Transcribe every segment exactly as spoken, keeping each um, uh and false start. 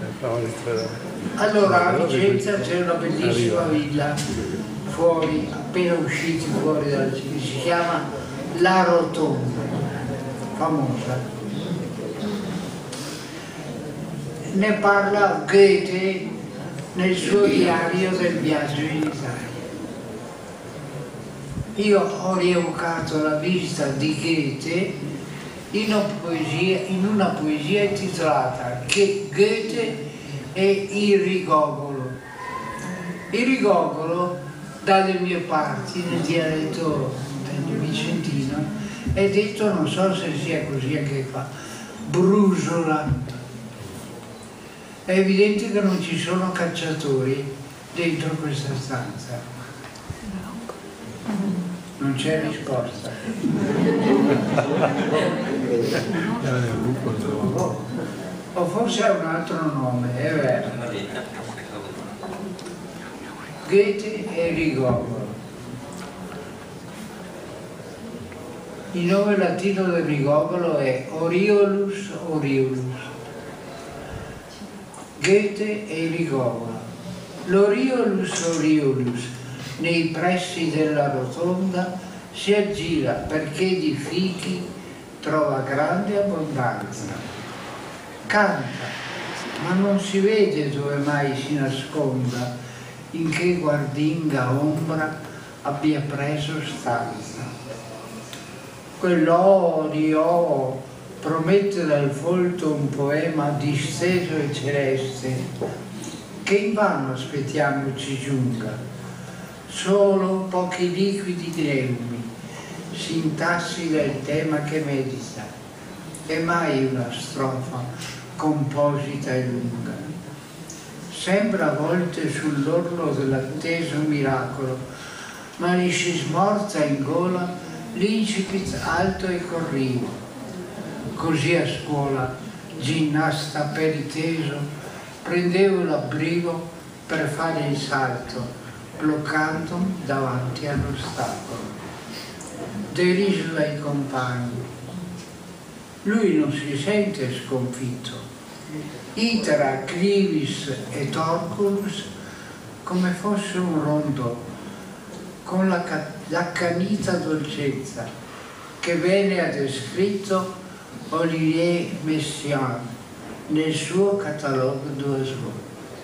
Allora a Vicenza c'è una bellissima villa fuori, appena usciti fuori dalla città, si chiama La Rotonda, famosa. Ne parla Goethe nel suo diario del viaggio in Italia. Io ho rievocato la visita di Goethe in una poesia, in una poesia intitolata Che Goethe e il Rigogolo. Il Rigogolo, dalle mie parti, nel dialetto del vicentino, è detto, non so se sia così anche qua, brusola. È evidente che non ci sono cacciatori dentro questa stanza. Non c'è risposta. O forse ha un altro nome, è vero. Goethe e Rigogolo. Il nome latino del Rigogolo è Oriolus Oriolus. Goethe e Rigogolo. L'Oriolus Oriolus nei pressi della rotonda si aggira perché di fichi trova grande abbondanza. Canta, ma non si vede dove mai si nasconda, in che guardinga ombra abbia preso stanza. Quell'o di o promette dal folto un poema disteso e celeste, che invano aspettiamo ci giunga. Solo pochi liquidi neumi, sintassi del tema che medita, e mai una strofa composita e lunga. Sembra a volte sull'orlo dell'atteso miracolo, ma gli si smorza in gola l'incipit alto e corrivo. Così a scuola, ginnasta periteso, prendevo l'abbrigo per fare il salto, bloccando davanti all'ostacolo. Deriso dai compagni. Lui non si sente sconfitto. Itera clivis et orculus come fosse un rondo, con l'accanita dolcezza che bene ha descritto Olivier Messiaen nel suo catalogo d'oiseaux.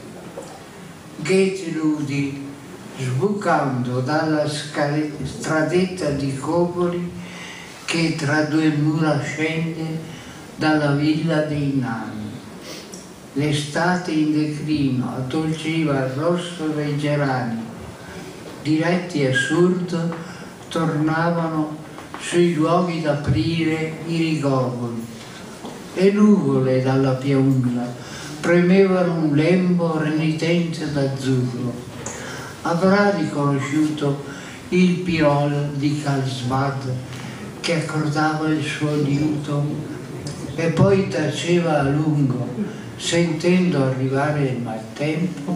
Goethe l'udì sbucando dalla stradetta di Copoli che tra due mura scende dalla villa dei nani. L'estate in declino addolciva il rosso dei gerani, diretti a sud tornavano sui luoghi d'aprire i rigogoli, e nuvole dalla pianura premevano un lembo renitente d'azzurro. Avrà riconosciuto il pirolo di Carlsbad che accordava il suo liuto e poi taceva a lungo, sentendo arrivare il maltempo,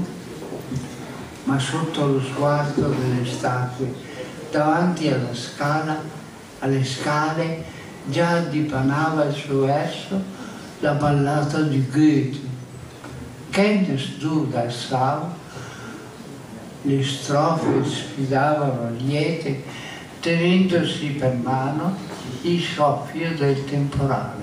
ma sotto lo sguardo delle statue, davanti alla scala, alle scale, già dipanava il suo verso la ballata di Goethe. Kennst du das Sau? Le strofe sfidavano liete, tenendosi per mano il soffio del temporale.